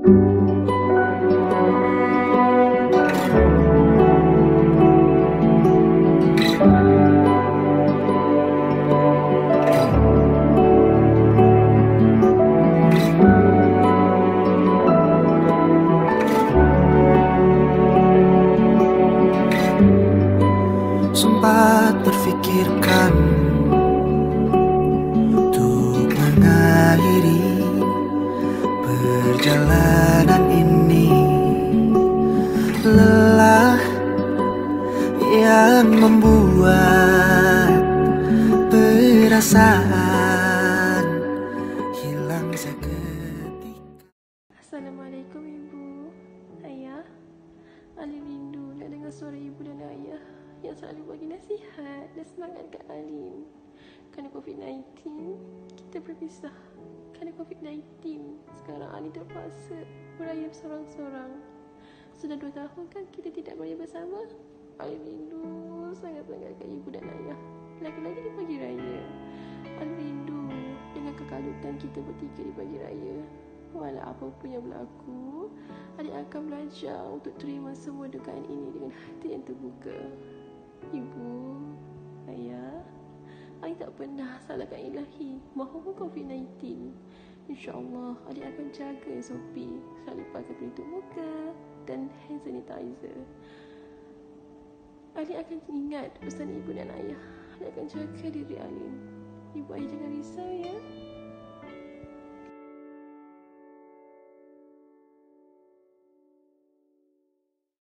Sempat berfikirkan untuk mengakhiri perjalanan ini. Lelah yang membuat perasaan hilang seketika. Assalamualaikum Ibu, Ayah. Alim rindu nak dengar suara Ibu dan Ayah yang selalu bagi nasihat dan semangat kat Alim. Kerana COVID-19, kita berpisah. Kerana COVID-19, sekarang Alim terpaksa beraya seorang-seorang. Sudah 2 tahun kan kita tidak beraya bersama. Alim rindu sangat-sangat kat Ibu dan Ayah. Lagi-lagi di pagi raya, Alim rindu dengan kekalutan kita bertiga di pagi raya. Walau apa pun yang berlaku, adik akan belajar untuk terima semua dugaan ini dengan hati yang terbuka. Ibu, Ayah, adik tak pernah salahkan ilahi maupun COVID-19. InsyaAllah, adik akan jaga SOP, selalu pakai pelitup muka dan hand sanitizer. Adik akan ingat pesan Ibu dan Ayah. Adik akan jaga diri Alim. Ibu, Ayah jangan risau ya.